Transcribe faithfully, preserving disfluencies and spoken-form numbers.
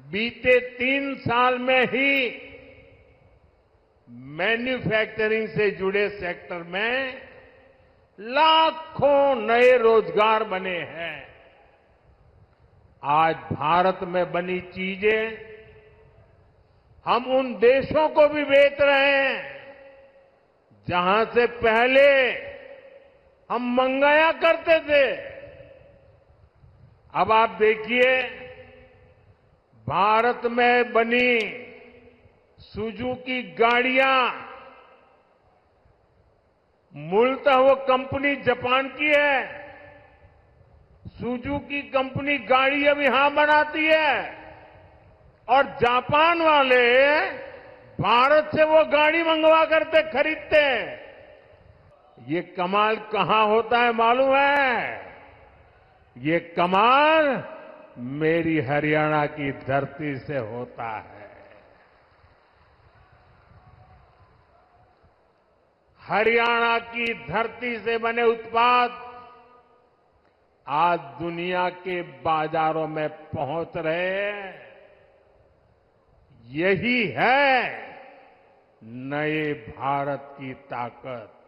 बीते तीन साल में ही मैन्युफैक्चरिंग से जुड़े सेक्टर में लाखों नए रोजगार बने हैं। आज भारत में बनी चीजें हम उन देशों को भी बेच रहे हैं जहां से पहले हम मंगाया करते थे। अब आप देखिए, भारत में बनी सुजुकी गाड़ियां, मूलतः वो कंपनी जापान की है। सुजुकी कंपनी गाड़ी अब यहां बनाती है और जापान वाले भारत से वो गाड़ी मंगवा करते खरीदते हैं। ये कमाल कहां होता है मालूम है? ये कमाल मेरी हरियाणा की धरती से होता है। हरियाणा की धरती से बने उत्पाद आज दुनिया के बाजारों में पहुंच रहे हैं। यही है नए भारत की ताकत।